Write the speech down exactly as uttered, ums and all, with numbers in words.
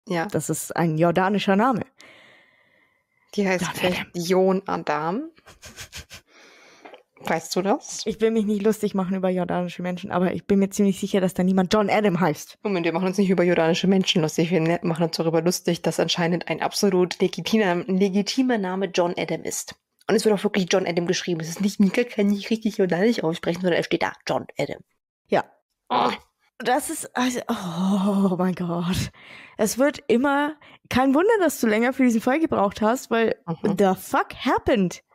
Ja. Das ist ein jordanischer Name. Die heißt John vielleicht Adam. Jon Adam. Weißt du das? Ich will mich nicht lustig machen über jordanische Menschen, aber ich bin mir ziemlich sicher, dass da niemand John Adam heißt. Moment, wir machen uns nicht über jordanische Menschen lustig. Wir ne- machen uns darüber lustig, dass anscheinend ein absolut legitimer, legitimer Name John Adam ist. Und es wird auch wirklich John Adam geschrieben. Es ist nicht, Mika kann nicht richtig jordanisch aussprechen, sondern es steht da, John Adam. Ja. Oh. Das ist, also, oh mein Gott. Es wird immer, kein Wunder, dass du länger für diesen Fall gebraucht hast, weil Mhm. the fuck happened?